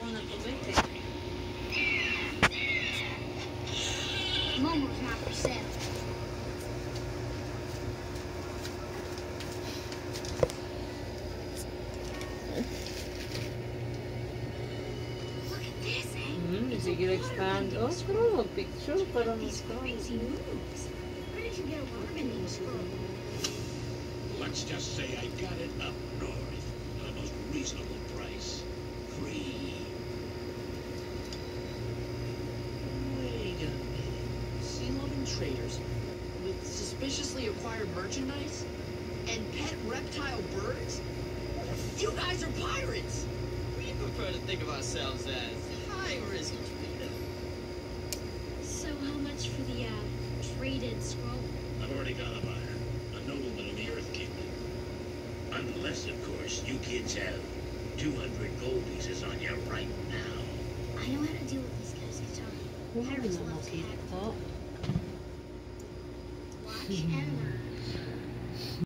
Momo's not for sale. Look at this, eh? Sige, expand. Oh, scroll. Picture para These crazy moves. Where did you get a bargaining scroll? Let's just say I got it up north at the most reasonable price. Free. Wait a minute. Sea-loving traders with suspiciously acquired merchandise and pet reptile birds? You guys are pirates! We prefer to think of ourselves as high-risk traders. So how much for the traded scroll? I've already got a buyer. A nobleman of the Earth Kingdom. Unless, of course, you kids have 200 gold pieces on you right now. I know how to deal with this guy's guitar. Pirates love to have it. Watch and learn.